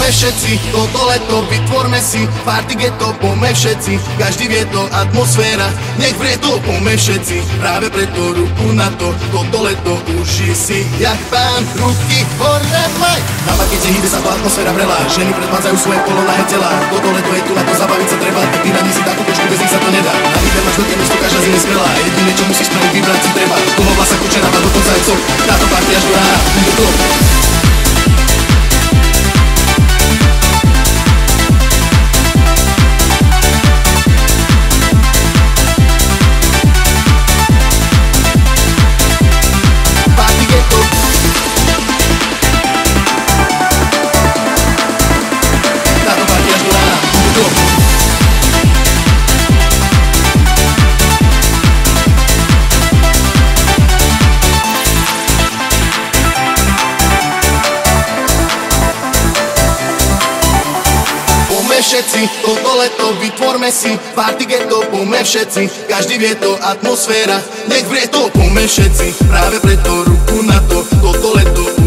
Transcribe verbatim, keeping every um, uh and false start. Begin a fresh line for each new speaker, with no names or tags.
všetci, toto leto vytvorme si party ghetto, poďme všetci, každý vie to, atmosféra, nech vrie to, poďme všetci, práve preto ruku na to, toto leto uši si jak pán, ruky hore maj. Na pakete ide sa to atmosféra vrelá, ženy predvádzajú svoje polonahé telá, toto leto je tu na to, zabaviť sa treba, tak vyradni si takú kočku, bez nich sa to nedá. Na výber máš do temistu, každá z inej skvelá, jedine čo musíš spraviť, vybrať si treba, toho vlasa kučera má dokonca aj cok, táto party až do rána, bude to. Všetci, toto leto vytvorme si party ghetto, poďme všetci, každý vie to, atmosféra, nech vrie to, poďme všetci, práve preto ruku na to, toto leto